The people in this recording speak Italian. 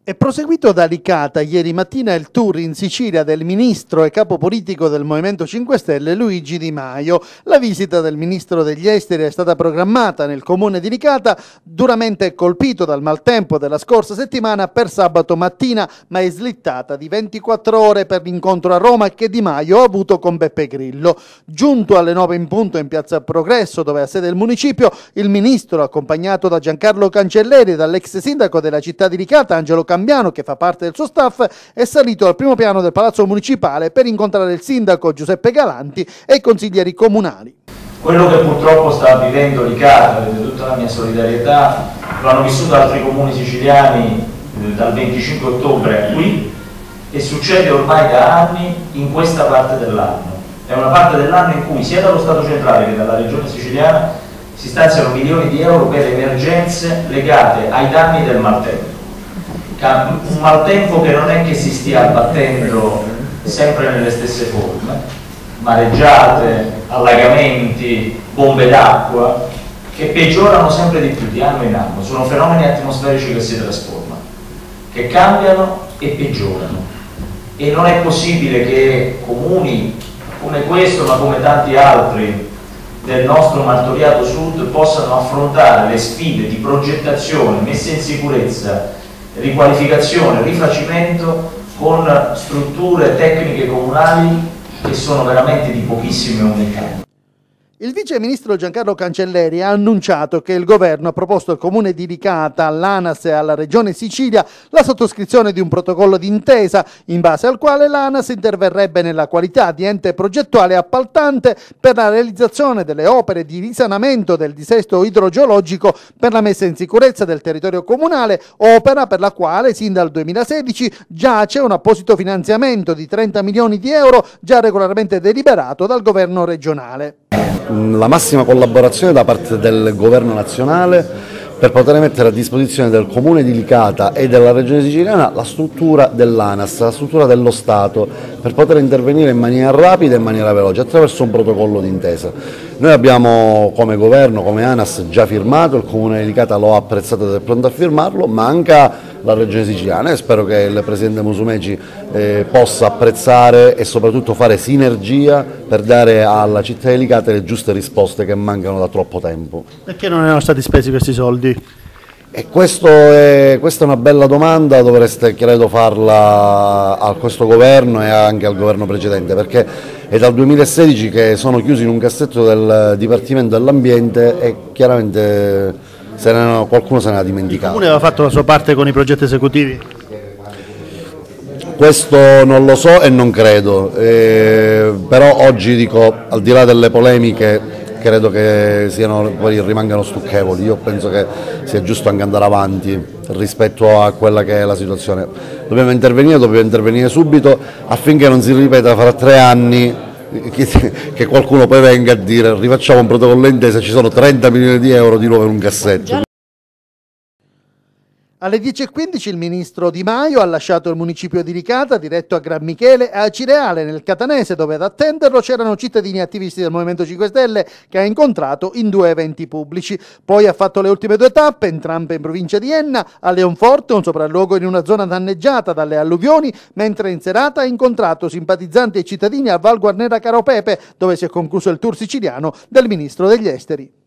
È proseguito da Licata ieri mattina il tour in Sicilia del ministro e capo politico del Movimento 5 Stelle Luigi Di Maio. La visita del ministro degli esteri è stata programmata nel comune di Licata, duramente colpito dal maltempo della scorsa settimana, per sabato mattina, ma è slittata di 24 ore per l'incontro a Roma che Di Maio ha avuto con Beppe Grillo. Giunto alle 9 in punto in piazza Progresso, dove ha sede il municipio, il ministro, accompagnato da Giancarlo Cancelleri e dall'ex sindaco della città di Licata, Angelo Cambiano, che fa parte del suo staff, è salito al primo piano del Palazzo Municipale per incontrare il sindaco Giuseppe Galanti e i consiglieri comunali. Quello che purtroppo sta vivendo Licata, e tutta la mia solidarietà, lo hanno vissuto altri comuni siciliani dal 25 ottobre qui, e succede ormai da anni in questa parte dell'anno. È una parte dell'anno in cui sia dallo Stato centrale che dalla regione siciliana si stanziano milioni di euro per emergenze legate ai danni del maltempo. Un maltempo che non è che si stia abbattendo sempre nelle stesse forme, mareggiate, allagamenti, bombe d'acqua, che peggiorano sempre di più di anno in anno. Sono fenomeni atmosferici che si trasformano, che cambiano e peggiorano, e non è possibile che comuni come questo, ma come tanti altri del nostro martoriato sud, possano affrontare le sfide di progettazione, messa in sicurezza, riqualificazione, rifacimento con strutture tecniche comunali che sono veramente di pochissime unità. Il vice ministro Giancarlo Cancelleri ha annunciato che il governo ha proposto al comune di Licata, all'ANAS e alla regione Sicilia la sottoscrizione di un protocollo d'intesa in base al quale l'ANAS interverrebbe nella qualità di ente progettuale appaltante per la realizzazione delle opere di risanamento del dissesto idrogeologico per la messa in sicurezza del territorio comunale, opera per la quale sin dal 2016 giace un apposito finanziamento di 30 milioni di euro già regolarmente deliberato dal governo regionale. La massima collaborazione da parte del governo nazionale per poter mettere a disposizione del comune di Licata e della regione siciliana la struttura dell'ANAS, la struttura dello Stato, per poter intervenire in maniera rapida e in maniera veloce attraverso un protocollo d'intesa. Noi abbiamo come governo, come ANAS, già firmato, il comune di Licata lo ha apprezzato ed è pronto a firmarlo, manca la regione siciliana e spero che il presidente Musumeci possa apprezzare e soprattutto fare sinergia per dare alla città di Licata le giuste risposte che mancano da troppo tempo. Perché non erano stati spesi questi soldi? E questa è una bella domanda, dovreste credo farla a questo governo e anche al governo precedente, perché è dal 2016 che sono chiusi in un cassetto del Dipartimento dell'Ambiente e chiaramente qualcuno se ne ha dimenticato. Il comune aveva fatto la sua parte con i progetti esecutivi? Questo non lo so e non credo, però oggi dico, al di là delle polemiche, credo che poi rimangano stucchevoli. Io penso che sia giusto anche andare avanti rispetto a quella che è la situazione. Dobbiamo intervenire subito affinché non si ripeta fra 3 anni che qualcuno poi venga a dire rifacciamo un protocollo d'intesa, ci sono 30 milioni di euro di nuovo in un cassetto. Alle 10:15 il ministro Di Maio ha lasciato il municipio di Licata, diretto a Gran Michele e a Cireale nel Catanese, dove ad attenderlo c'erano cittadini attivisti del Movimento 5 Stelle che ha incontrato in 2 eventi pubblici. Poi ha fatto le ultime 2 tappe, entrambe in provincia di Enna, a Leonforte, un sopralluogo in una zona danneggiata dalle alluvioni, mentre in serata ha incontrato simpatizzanti e cittadini a Val Guarnera Caropepe, dove si è concluso il tour siciliano del ministro degli esteri.